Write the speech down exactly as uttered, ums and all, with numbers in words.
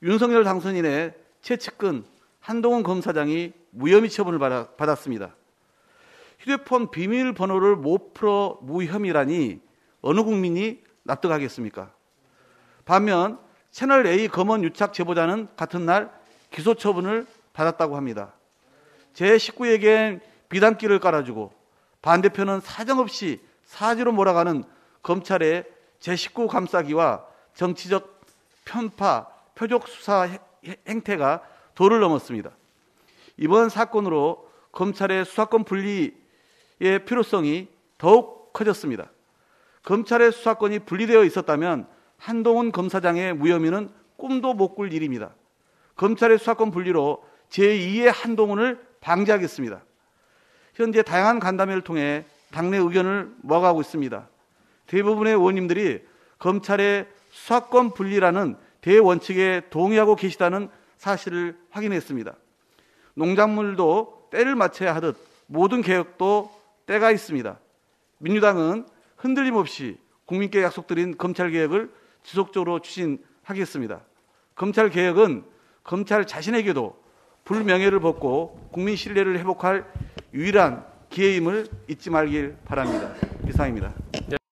윤석열 당선인의 최측근 한동훈 검사장이 무혐의 처분을 받았습니다. 휴대폰 비밀번호를 못 풀어 무혐의라니 어느 국민이 납득하겠습니까? 반면 채널A 검언 유착 제보자는 같은 날 기소 처분을 받았다고 합니다. 제 식구에겐 비단길을 깔아주고 반대편은 사정없이 사지로 몰아가는 검찰의 제 식구 감싸기와 정치적 편파, 표적 수사 행태가 도를 넘었습니다. 이번 사건으로 검찰의 수사권 분리의 필요성이 더욱 커졌습니다. 검찰의 수사권이 분리되어 있었다면 한동훈 검사장의 무혐의는 꿈도 못 꿀 일입니다. 검찰의 수사권 분리로 제이의 한동훈을 방지하겠습니다. 현재 다양한 간담회를 통해 당내 의견을 모아가고 있습니다. 대부분의 의원님들이 검찰의 수사권 분리라는 대원칙에 동의하고 계시다는 사실을 확인했습니다. 농작물도 때를 맞춰야 하듯 모든 개혁도 때가 있습니다. 민주당은 흔들림 없이 국민께 약속드린 검찰개혁을 지속적으로 추진하겠습니다. 검찰개혁은 검찰 자신에게도 불명예를 벗고 국민 신뢰를 회복할 유일한 기회임을 잊지 말길 바랍니다. 이상입니다.